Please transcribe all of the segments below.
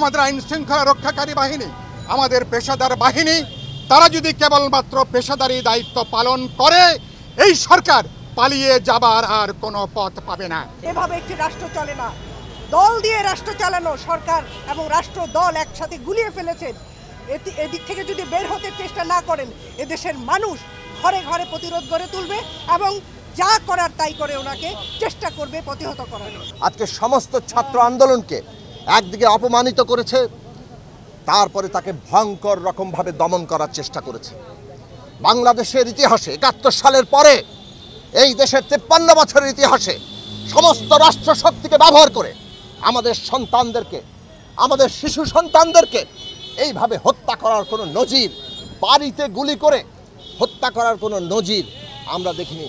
আমাদের আইন শৃঙ্খলা রক্ষাকারী বাহিনী, আমাদের পেশাদার বাহিনী, তারা যদি কেবলমাত্র পেশাদারি দায়িত্ব পালন করে, এই সরকার পালিয়ে যাবার আর কোনো পথ পাবে না। এভাবে একটি রাষ্ট্র চলে না। দল দিয়ে রাষ্ট্র চালানো সরকার এবং রাষ্ট্র দল একসাথে গুলিয়ে ফেলেছেন। এদিক থেকে যদি বের হতে চেষ্টা না করেন, এদেশের মানুষ ঘরে ঘরে প্রতিরোধ গড়ে তুলবে এবং যা করার তাই করে ওনাকে চেষ্টা করবে প্রতিহত করার। আজকে সমস্ত ছাত্র আন্দোলনকে একদিকে অপমানিত করেছে, তারপরে তাকে ভয়ঙ্কর রকমভাবে দমন করার চেষ্টা করেছে। বাংলাদেশের ইতিহাসে ৭১ সালের পরে এই দেশের ৫৩ বছরের ইতিহাসে সমস্ত রাষ্ট্র শক্তিকে ব্যবহার করে আমাদের সন্তানদেরকে, আমাদের শিশু সন্তানদেরকে এইভাবে হত্যা করার কোনো নজির, বাড়িতে গুলি করে হত্যা করার কোনো নজির আমরা দেখিনি।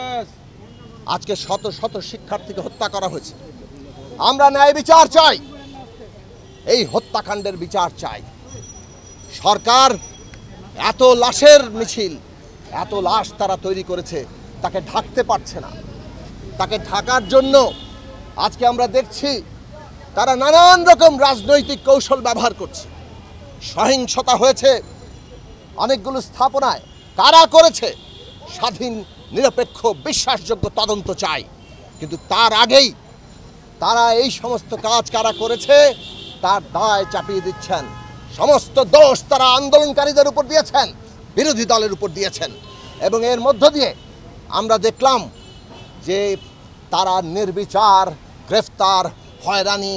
আজকে শত শত শিক্ষার্থীকে হত্যা করা হয়েছে। আমরা ন্যায় বিচার চাই, এই হত্যাকাণ্ডের বিচার চাই। সরকার এত লাশের মিছিল, এত লাশ তারা তৈরি করেছে, তাকে ঢাকতে পারছে না। তাকে ঢাকার জন্য আজকে আমরা দেখছি তারা নানান রকম রাজনৈতিক কৌশল ব্যবহার করছে। সহিংসতা হয়েছে অনেকগুলো স্থাপনায়, কারা করেছে স্বাধীন, নিরপেক্ষ, বিশ্বাসযোগ্য তদন্ত চাই। কিন্তু তার আগেই তারা এই সমস্ত কাজ কারা করেছে তার দায় চাপিয়ে দিচ্ছেন। সমস্ত দোষ তারা আন্দোলনকারীদের উপর দিয়েছেন, বিরোধী দলের উপর দিয়েছেন। এবং এর মধ্য দিয়ে আমরা দেখলাম যে তারা নির্বিচার গ্রেফতার, হয়রানি,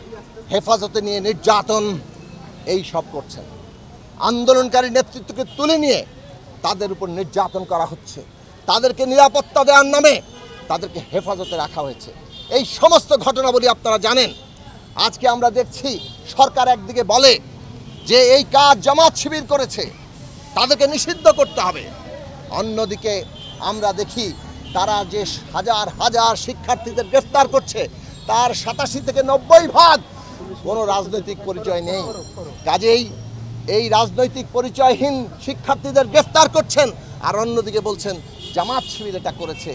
হেফাজতে নিয়ে নির্যাতন এই সব করছেন। আন্দোলনকারী নেতৃত্বকে তুলে নিয়ে তাদের উপর নির্যাতন করা হচ্ছে, তাদেরকে নিরাপত্তা দেওয়ার নামে তাদেরকে হেফাজতে রাখা হয়েছে। এই সমস্ত ঘটনাবলী আপনারা জানেন। আজকে আমরা দেখছি সরকার একদিকে বলে যে এই কাজ জামাত শিবির করেছে, তাদেরকে নিষিদ্ধ করতে হবে। অন্যদিকে আমরা দেখি তারা যে হাজার হাজার শিক্ষার্থীদের গ্রেফতার করছে, তার ৮৭ থেকে ৯০% কোনো রাজনৈতিক পরিচয় নেই। কাজেই এই রাজনৈতিক পরিচয়হীন শিক্ষার্থীদের গ্রেফতার করছেন, আর অন্যদিকে বলছেন জামাত শিবির এটা করেছে।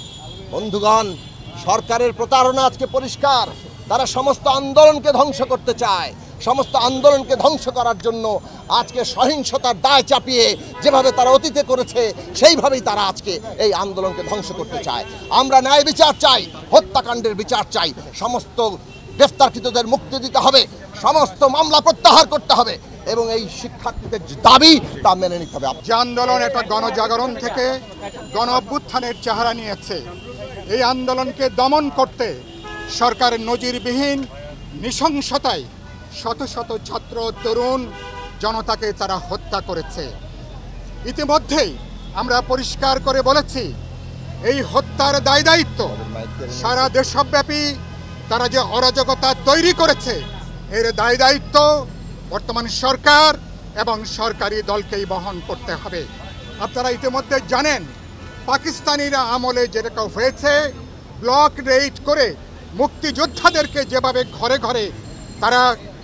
বন্ধুগণ, সরকারের প্রতারণা আজকে পরিষ্কার। তারা সমস্ত আন্দোলনকে ধ্বংস করতে চায়। সমস্ত আন্দোলনকে ধ্বংস করার জন্য আজকে সহিংসতার দায় চাপিয়ে যেভাবে তারা অতীতে করেছে, সেইভাবেই তারা আজকে এই আন্দোলনকে ধ্বংস করতে চায়। আমরা ন্যায় বিচার চাই, হত্যাকাণ্ডের বিচার চাই। সমস্ত গ্রেফতারকৃতদের মুক্তি দিতে হবে, সমস্ত মামলা প্রত্যাহার করতে হবে এবং এই শিক্ষার্থীদের দাবি তা মেনে নিতে হবে। যে আন্দোলন একটা গণজাগরণ থেকে গণ অভ্যুত্থানের চেহারা নিয়েছে, এই আন্দোলনকে দমন করতে সরকারের নজিরবিহীন নৃশংসতায় শত শত ছাত্র, তরুণ জনতাকে তারা হত্যা করেছে। ইতিমধ্যেই আমরা পরিষ্কার করে বলেছি, এই হত্যার দায় দায়িত্ব সারা দেশব্যাপী তারা যে অরাজকতা তৈরি করেছে, এর দায় দায়িত্ব বর্তমান সরকার এবং সরকারি দলকেই বহন করতে হবে। আপনারা ইতিমধ্যে জানেন, পাকিস্তানিরা আমলে যেটা হয়েছে, ব্লক রেইড করে মুক্তিযোদ্ধাদেরকে যেভাবে ঘরে ঘরে তারা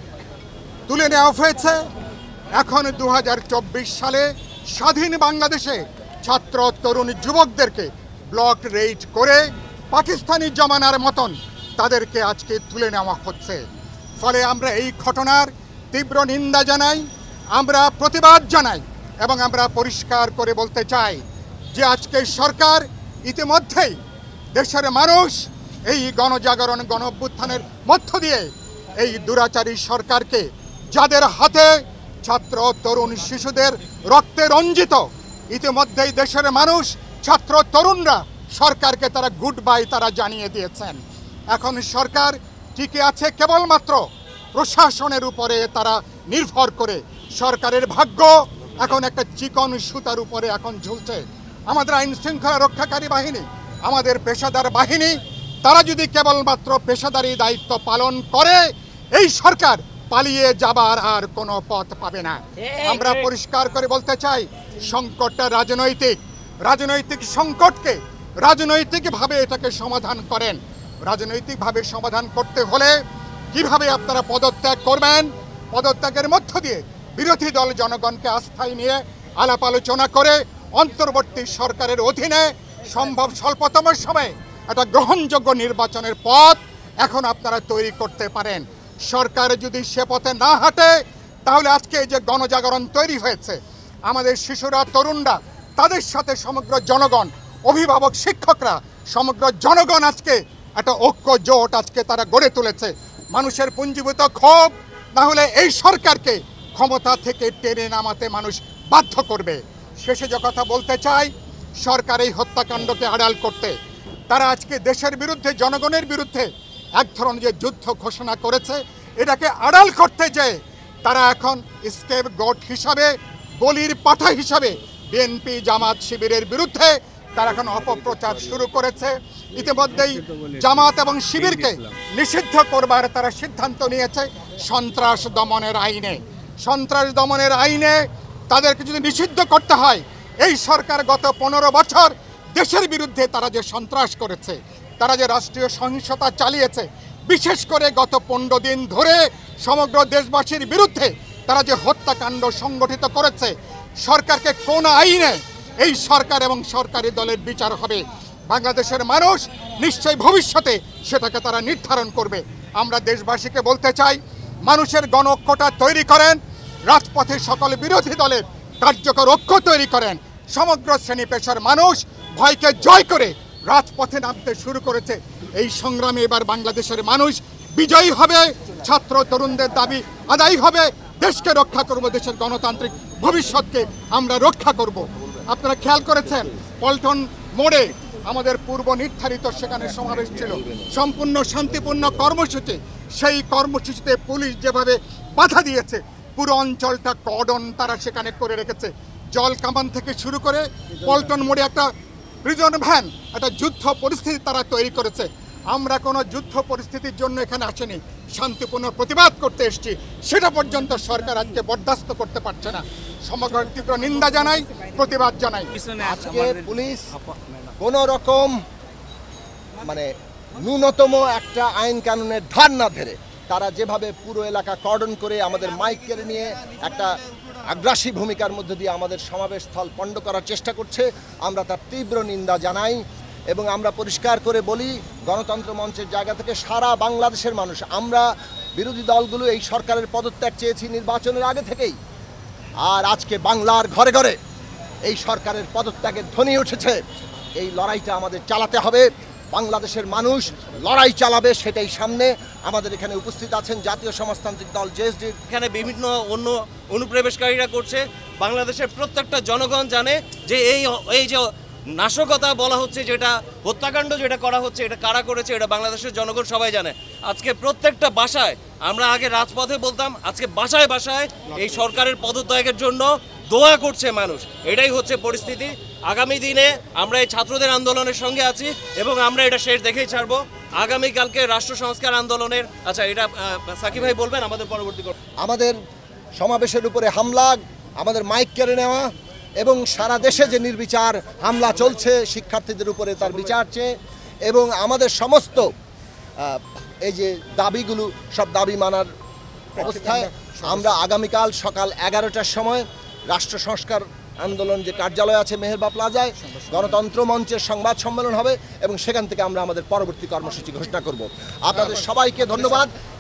তুলে নেওয়া হয়েছে, এখন ২০২৪ সালে স্বাধীন বাংলাদেশে ছাত্র, তরুণ, যুবকদেরকে ব্লক রেইড করে পাকিস্তানি জমানার মতন তাদেরকে আজকে তুলে নেওয়া হচ্ছে। ফলে আমরা এই ঘটনার তীব্র নিন্দা জানাই, আমরা প্রতিবাদ জানাই এবং আমরা পরিষ্কার করে বলতে চাই যে আজকে সরকার ইতিমধ্যেই দেশের মানুষ এই গণজাগরণ, গণ অভ্যুত্থানের মধ্য দিয়ে এই দুরাচারী সরকারকে, যাদের হাতে ছাত্র, তরুণ, শিশুদের রক্তে রঞ্জিত, ইতিমধ্যেই দেশের মানুষ, ছাত্র, তরুণরা সরকারকে তারা গুড বাই তারা জানিয়ে দিয়েছেন। এখন সরকার টিকে আছে কেবলমাত্র প্রশাসনের উপরে তারা নির্ভর করে। সরকারের ভাগ্য এখন একটা চিকন সুতার উপরে এখন ঝুলছে। আমাদের আইন শৃঙ্খলা রক্ষাকারী বাহিনী, আমাদের পেশাদার বাহিনী, তারা যদি কেবলমাত্র পেশাদারি দায়িত্ব পালন করে, এই সরকার পালিয়ে যাবার আর কোনো পথ পাবে না। আমরা পরিষ্কার করে বলতে চাই, সংকটটা রাজনৈতিক। রাজনৈতিক সংকটকে রাজনৈতিকভাবে এটাকে সমাধান করেন। রাজনৈতিকভাবে সমাধান করতে হলে কিভাবে আপনারা পদত্যাগ করবেন, পদত্যাগের মধ্য দিয়ে বিরোধী দল জনগণকে আস্থায় নিয়ে আলাপ আলোচনা করে অন্তর্বর্তী সরকারের অধীনে সম্ভব স্বল্পতম সময়ে একটা গ্রহণযোগ্য নির্বাচনের পথ এখন আপনারা তৈরি করতে পারেন। সরকার যদি সে পথে না হাঁটে তাহলে আজকে এই যে গণজাগরণ তৈরি হয়েছে, আমাদের শিশুরা, তরুণরা, তাদের সাথে সমগ্র জনগণ, অভিভাবক, শিক্ষকরা, সমগ্র জনগণ আজকে একটা ঐক্য জোট আজকে তারা গড়ে তুলেছে। মানুষের পুঞ্জীভূত ক্ষোভ না হলে এই সরকারকে ক্ষমতা থেকে টেনে নামাতে মানুষ বাধ্য করবে। শেষে যে কথা বলতে চাই, সরকার এই হত্যাকাণ্ডকে আড়াল করতে তারা আজকে দেশের বিরুদ্ধে, জনগণের বিরুদ্ধে এক ধরনের যে যুদ্ধ ঘোষণা করেছে, এটাকে আড়াল করতে যে তারা এখন স্কেপ গোট হিসাবে, বলির পাঠা হিসাবে বিএনপি, জামাত, শিবিরের বিরুদ্ধে তারা এখন অপপ্রচার শুরু করেছে। ইতিমধ্যেই জামাত এবং শিবিরকে নিষিদ্ধ করবার তারা সিদ্ধান্ত নিয়েছে সন্ত্রাস দমনের আইনে। সন্ত্রাস দমনের আইনে তাদেরকে যদি নিষিদ্ধ করতে হয়, এই সরকার গত 15 বছর দেশের বিরুদ্ধে তারা যে সন্ত্রাস করেছে, তারা যে রাষ্ট্রীয় সহিংসতা চালিয়েছে, বিশেষ করে গত 15 দিন ধরে সমগ্র দেশবাসীর বিরুদ্ধে তারা যে হত্যাকাণ্ড সংগঠিত করেছে, সরকারকে কোন আইনে এই সরকার এবং সরকারি দলের বিচার হবে, বাংলাদেশের মানুষ নিশ্চয়ই ভবিষ্যতে সেটাকে তারা নির্ধারণ করবে। আমরা দেশবাসীকে বলতে চাই, মানুষের গণঐক্যটা তৈরি করেন, রাজপথে সকল বিরোধী দলের কার্যকর ঐক্য তৈরি করেন। সমগ্র শ্রেণী পেশার মানুষ ভয়কে জয় করে রাজপথে নামতে শুরু করেছে। এই সংগ্রামে এবার বাংলাদেশের মানুষ বিজয়ী হবে, ছাত্র তরুণদের দাবি আদায় হবে, দেশকে রক্ষা করব, দেশের গণতান্ত্রিক ভবিষ্যৎকে আমরা রক্ষা করব। আপনারা খেয়াল করেছেন, পল্টন মোড়ে আমাদের পূর্ব নির্ধারিত সেখানে সমাবেশ ছিল, সম্পূর্ণ শান্তিপূর্ণ কর্মসূচি। সেই কর্মসূচিতে পুলিশ যেভাবে বাধা দিয়েছে, পুরো অঞ্চলটা কর্ডন তারা সেখানে করে রেখেছে। জল কামান থেকে শুরু করে পল্টন মোড়ে একটা প্রিজন ভ্যান, একটা যুদ্ধ পরিস্থিতি তারা তৈরি করেছে। আমরা কোনো যুদ্ধ পরিস্থিতির জন্য এখানে আসেনি, শান্তিপূর্ণ প্রতিবাদ করতে এসেছি। সেটা পর্যন্ত সরকার আজকে বরদাস্ত করতে পারছে না। সমগ্র তীব্র নিন্দা জানাই, প্রতিবাদ জানাই। আজকে পুলিশ কোন রকম মানে ন্যূনতম একটা আইন কানুনের ধার না ধরে তারা যেভাবে পুরো এলাকা কর্ডন করে আমাদের মাইক কেড়ে নিয়ে একটা আগ্রাসী ভূমিকার মধ্যে দিয়ে আমাদের সমাবেশ স্থল পণ্ড করার চেষ্টা করছে, আমরা তার তীব্র নিন্দা জানাই। এবং আমরা পরিষ্কার করে বলি, গণতন্ত্র মঞ্চের জায়গা থেকে সারা বাংলাদেশের মানুষ, আমরা বিরোধী দলগুলো এই সরকারের পদত্যাগ চেয়েছি নির্বাচনের আগে থেকেই। আর আজকে বাংলার ঘরে ঘরে এই সরকারের পদত্যাগের ধ্বনি উঠেছে। এই লড়াইটা আমাদের চালাতে হবে, বাংলাদেশের মানুষ লড়াই চালাবে, সেটাই সামনে। আমাদের এখানে উপস্থিত আছেন জাতীয় সমাজতান্ত্রিক দল জেএসডি। এখানে বিভিন্ন অন্য অনুপ্রবেশকারীরা করছে। বাংলাদেশের প্রত্যেকটা জনগণ জানে যে এই যে নাশকতা বলা হচ্ছে, যেটা হত্যাকাণ্ড যেটা করা হচ্ছে, এটা কারা করেছে, এটা বাংলাদেশের জনগণ সবাই জানে। আজকে প্রত্যেকটা বাসায়, আমরা আগে রাজপথে বলতাম, আজকে বাসায় বাসায় এই সরকারের পদত্যাগের জন্য দোয়া করছে মানুষ। এটাই হচ্ছে পরিস্থিতি। আগামী দিনে আমরা এই ছাত্রদের আন্দোলনের সঙ্গে আছি এবং আমরা এটা শেষ দেখেই ছাড়বো। আগামীকালকে রাষ্ট্র সংস্কার আন্দোলনের, আচ্ছা এটা সাকিব ভাই বলবেন আমাদের পরবর্তী। আমাদের সমাবেশের উপরে হামলা, আমাদের মাইক কেড়ে নেওয়া এবং সারা দেশে যে নির্বিচার হামলা চলছে শিক্ষার্থীদের উপরে, তার বিচার চেয়ে এবং আমাদের সমস্ত এই যে দাবিগুলো, সব দাবি মানার অবস্থায় আমরা আগামীকাল সকাল 11টার সময় রাষ্ট্র সংস্কার আন্দোলন যে কার্যালয় আছে মেহেরবা প্লাজায় গণতন্ত্র মঞ্চের সংবাদ সম্মেলন হবে এবং সেখান থেকে আমরা আমাদের পরবর্তী কর্মসূচি ঘোষণা করব। আপনাদের সবাইকে ধন্যবাদ।